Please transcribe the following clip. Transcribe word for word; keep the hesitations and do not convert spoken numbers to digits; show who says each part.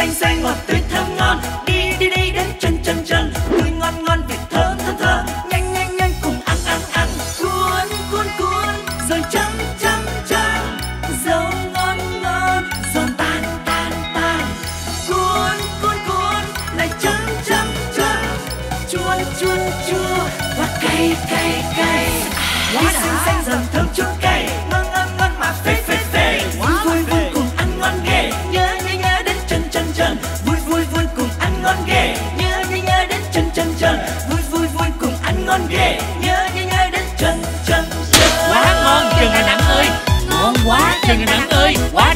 Speaker 1: xanh xanh ngọt tươi thơm ngon. Đi đi đi đến chân chân chân, tươi ngon ngon vị thơm thơm thơm. Nhanh nhanh nhanh cùng ăn ăn ăn. Cuốn cuốn cuốn rồi chấm chấm chấm. Dâu ngon ngon giòn tan tan tan. Cuốn cuốn cuốn lại chấm chấm chấm. Chua chua chua và cay cay cay. Quá xanh xanh giòn thơm chua cay. Ngon ngon ngon mà phê phê phê. Vui vui cùng ăn ngon ghê. Nhớ nhớ nhớ đến chân chân chân. Vui vui vui cùng ăn ngon ghê. Nhớ nhớ nhớ đến chân chân chân. Vui vui vui cùng ăn ngon ghê. Nhớ nhớ nhớ đến chân chân chân.
Speaker 2: Quá ngon Trần Đà Nẵng ơi, ngon quá Trần Đà Nẵng ơi, quá